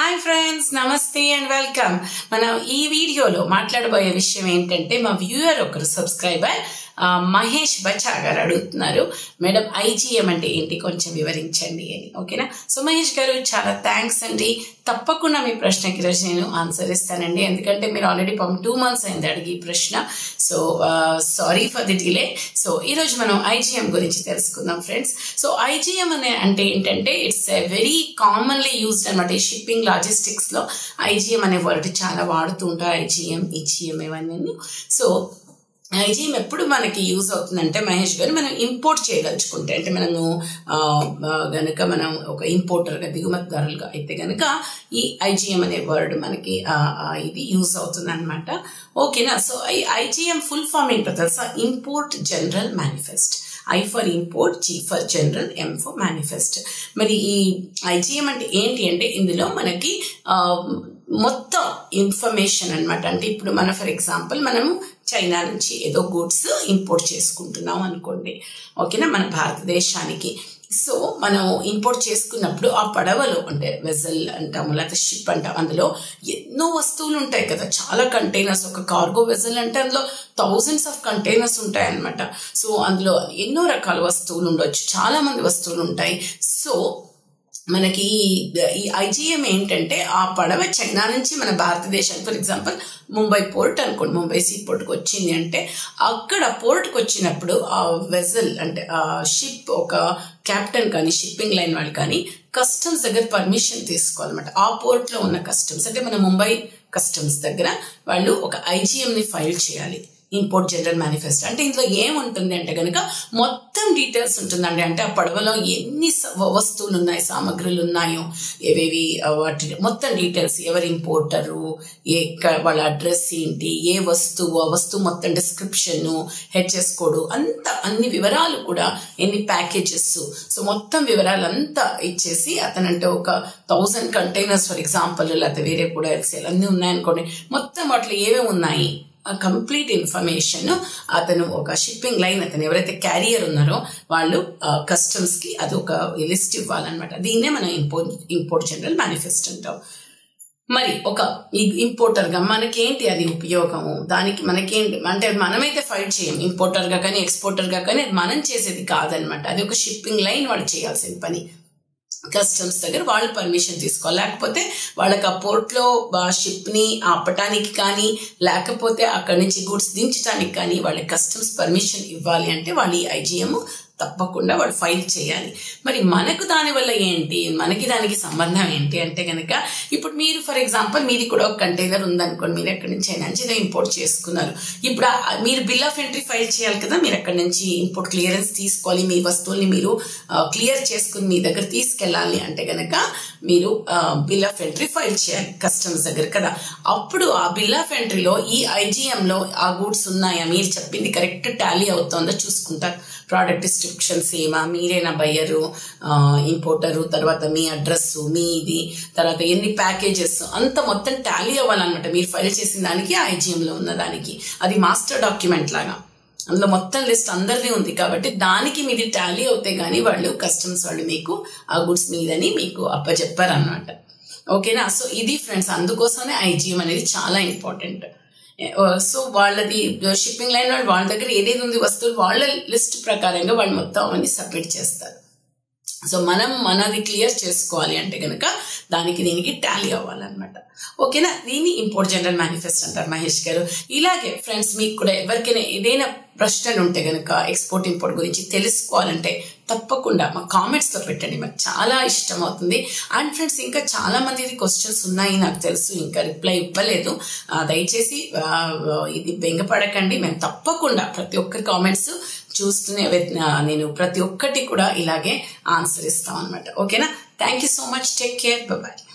Hi friends, నమస్తే and welcome. మనం ఈ వీడియోలో మాట్లాడబోయే విషయం ఏంటంటే, మా వ్యూయర్ ఒకరు సబ్స్క్రైబర్ మహేష్ బచ్చా గారు అడుగుతున్నారు, మేడం ఐజీఎం అంటే ఏంటి కొంచెం వివరించండి అని. ఓకేనా? సో మహేష్ గారు, చాలా థ్యాంక్స్ అండి. తప్పకుండా మీ ప్రశ్నకి ఈరోజు నేను ఆన్సర్ ఇస్తానండి, ఎందుకంటే మీరు ఆల్రెడీ 2 months అయింది అడిగి ప్రశ్న. So sorry for the delay. So ఈరోజు మనం ఐజీఎం గురించి తెలుసుకుందాం ఫ్రెండ్స్. సో ఐజీఎం అంటే ఏంటంటే, ఇట్స్ వెరీ కామన్లీ యూజ్డ్ అనమాట. ఈ షిప్పింగ్ లాజిస్టిక్స్ లో ఐజీఎం అనే వర్డ్ చాలా వాడుతూ ఉంటారు. ఐజీఎం, ఈజీఎం ఇవన్నీ. సో ఐజీఎం ఎప్పుడు మనకి యూజ్ అవుతుందంటే మహేష్ గారు, మనం ఇంపోర్ట్ చేయదలుచుకుంటే, అంటే మనము గనక మనం ఒక ఇంపోర్టర్గా, దిగుమతిదారులుగా అయితే గనక ఈ ఐజీఎం అనే వర్డ్ మనకి ఇది యూజ్ అవుతుంది అనమాట. ఓకేనా? సో ఈ ఐజీఎం ఫుల్ ఫామ్ ఏంటో తెలుసా? Import general manifest. I for import, G for general, M for manifest. మరి ఈ ఐజీఎం అంటే ఏంటి అంటే, ఇందులో మనకి మొత్తం ఇన్ఫర్మేషన్ అనమాట. అంటే ఇప్పుడు మన ఫర్ ఎగ్జాంపుల్ మనము చైనా నుంచి ఏదో గూడ్స్ ఇంపోర్ట్ చేసుకుంటున్నాం అనుకోండి, ఓకేనా, మన భారతదేశానికి. సో మనం ఇంపోర్ట్ చేసుకున్నప్పుడు ఆ పడవలో, అంటే వెజల్ అంటాము లేకపోతే షిప్ అంటాం, అందులో ఎన్నో వస్తువులు ఉంటాయి కదా, చాలా కంటైనర్స్. ఒక కార్గో వెజల్ అంటే అందులో thousands of కంటైనర్స్ ఉంటాయి అనమాట. సో అందులో ఎన్నో రకాల వస్తువులు ఉండొచ్చు, చాలా మంది వస్తువులు ఉంటాయి. సో మనకి ఈ ఐజీఎం ఏంటంటే, ఆ పడవ చైనా నుంచి మన భారతదేశానికి, ఫర్ ఎగ్జాంపుల్ ముంబై పోర్ట్ అనుకోండి, ముంబై సీ పోర్ట్కి వచ్చింది అంటే, అక్కడ పోర్ట్కి వచ్చినప్పుడు ఆ వెజల్ అంటే ఆ షిప్, ఒక కెప్టెన్ కానీ షిప్పింగ్ లైన్ వాళ్ళు కానీ కస్టమ్స్ దగ్గర పర్మిషన్ తీసుకోవాలన్నమాట. ఆ పోర్ట్ లో ఉన్న కస్టమ్స్ అంటే మన ముంబై కస్టమ్స్ దగ్గర వాళ్ళు ఒక ఐజీఎం ని ఫైల్ చేయాలి, ఇంపోర్ట్ జనరల్ మేనిఫెస్టో. అంటే ఇందులో ఏముంటుంది అంటే కనుక మొత్తం డీటెయిల్స్ ఉంటుందండి. అంటే ఆ పడవలో ఎన్ని వస్తువులు ఉన్నాయి, సామగ్రులు ఉన్నాయో, ఏవేవి, వాటి మొత్తం డీటెయిల్స్, ఎవరు ఇంపోర్టరు, వాళ్ళ అడ్రస్ ఏంటి, ఏ వస్తువు, ఆ వస్తువు మొత్తం డిస్క్రిప్షన్, హెచ్ఎస్ కోడ్, అన్ని వివరాలు కూడా, ఎన్ని ప్యాకేజెస్, సో మొత్తం వివరాలు అంతా ఇచ్చేసి, అతనంటే ఒక 1000 కంటైనర్స్ ఫర్ ఎగ్జాంపుల్, లేకపోతే వేరే కూడా అన్ని ఉన్నాయనుకోండి, మొత్తం వాటిలో ఏమేమి ఉన్నాయి కంప్లీట్ ఇన్ఫర్మేషన్ అతను, ఒక షిప్పింగ్ లైన్, అతను ఎవరైతే క్యారియర్ ఉన్నారో వాళ్ళు కస్టమ్స్ కి అది ఒక లిస్ట్ ఇవ్వాలన్నమాట. దీన్నే మనం ఇంపోర్ట్ జనరల్ మేనిఫెస్టో అంటాం. మరి ఒక ఇంపోర్టర్ గా మనకేంటి అది ఉపయోగము, దానికి మనకేంటి అంటే, మనమైతే ఫైట్ చేయం ఇంపోర్టర్ గా కానీ ఎక్స్పోర్టర్ గా కానీ, అది మనం చేసేది కాదనమాట. అది ఒక షిప్పింగ్ లైన్ వాళ్ళు చేయాల్సిన పని. కస్టమ్స్ దగ్గర వాళ్ళు పర్మిషన్ తీసుకోవాలి, లేకపోతే వాళ్ళకి ఆ పోర్ట్ లో షిప్ ని ఆపటానికి కానీ, లేకపోతే అక్కడి నుంచి గూడ్స్ దించడానికి కానీ వాళ్ళకి కస్టమ్స్ పర్మిషన్ ఇవ్వాలి అంటే వాళ్ళు ఈ ఐజీఎం తప్పకుండా వాళ్ళు ఫైల్ చేయాలి. మరి మనకు దాని వల్ల ఏంటి, మనకి దానికి సంబంధం ఏంటి అంటే కనుక, ఇప్పుడు మీరు ఫర్ ఎగ్జాంపుల్ మీది కూడా ఒక కంటైనర్ ఉందనుకోండి, మీరు ఎక్కడి నుంచి అయినా నుంచి ఇంపోర్ట్ చేసుకున్నారు. ఇప్పుడు మీరు బిల్ ఆఫ్ ఎంట్రీ ఫైల్ చేయాలి కదా, మీరు అక్కడి నుంచి ఇంపోర్ట్ క్లియరెన్స్ తీసుకోవాలి, మీ వస్తువుల్ని మీరు క్లియర్ చేసుకుని మీ దగ్గర తీసుకెళ్ళాలి అంటే కనుక మీరు బిల్ ఆఫ్ ఎంట్రీ ఫైల్ చేయాలి కస్టమ్స్ దగ్గర కదా. అప్పుడు ఆ బిల్ ఆఫ్ ఎంట్రీలో ఈ ఐజీఎం లో ఆ గూడ్స్ ఉన్నాయా, మీరు చెప్పింది కరెక్ట్ టాలీ అవుతుందో చూసుకుంటారు. ప్రోడక్ట్ డిస్క్రిప్షన్ సేమా, మీరేనా బయ్యరు, ఇంపోర్టరు, తర్వాత మీ అడ్రస్, మీది, తర్వాత ఎన్ని ప్యాకేజెస్, అంత మొత్తం టాలీ అవ్వాలన్నమాట. మీరు ఫైల్ చేసిన దానికి ఐజీఎం లో ఉన్న దానికి, అది మాస్టర్ డాక్యుమెంట్ లాగా, అందులో మొత్తం లిస్ట్ అందరిది ఉంది కాబట్టి దానికి మీది టాలీ అవుతే గానీ వాళ్ళు కస్టమ్స్ వాళ్ళు మీకు ఆ గుడ్స్ మీదని మీకు అప్పచెప్పారు అన్నమాట. ఓకేనా? సో ఇది ఫ్రెండ్స్, అందుకోసమే ఐజీఎం అనేది చాలా ఇంపార్టెంట్. సో వాళ్ళది షిప్పింగ్ లైన్ వాళ్ళు వాళ్ళ దగ్గర ఏదేది ఉంది వస్తువులు, వాళ్ళ లిస్ట్ ప్రకారంగా వాళ్ళు మొత్తం అవన్నీ సబ్మిట్ చేస్తారు. సో మనం మనది క్లియర్ చేసుకోవాలి అంటే కనుక దానికి దీనికి టాలీ అవ్వాలన్నమాట. ఓకేనా? దీన్ని ఇంపోర్ట్ జనరల్ మేనిఫెస్టో అంటారు మహేష్ గారు. ఇలాగే ఫ్రెండ్స్, మీకు కూడా ఎవరికైనా ఏదైనా ప్రశ్నలు ఉంటే కనుక ఎక్స్పోర్ట్ ఇంపోర్ట్ గురించి తెలుసుకోవాలంటే తప్పకుండా మా కామెంట్స్ లో పెట్టండి, మాకు చాలా ఇష్టం అవుతుంది. అండ్ ఫ్రెండ్స్, ఇంకా చాలా మంది క్వశ్చన్స్ ఉన్నాయి నాకు తెలుసు, ఇంకా రిప్లై ఇవ్వలేదు. దయచేసి ఇది బెంగపడకండి, మేము తప్పకుండా ప్రతి ఒక్కరి కామెంట్స్ చూస్తూనే నేను ప్రతి ఒక్కటి కూడా ఇలాగే ఆన్సర్ ఇస్తాం అనమాట. ఓకేనా? Thank you so much. Take care. Bye.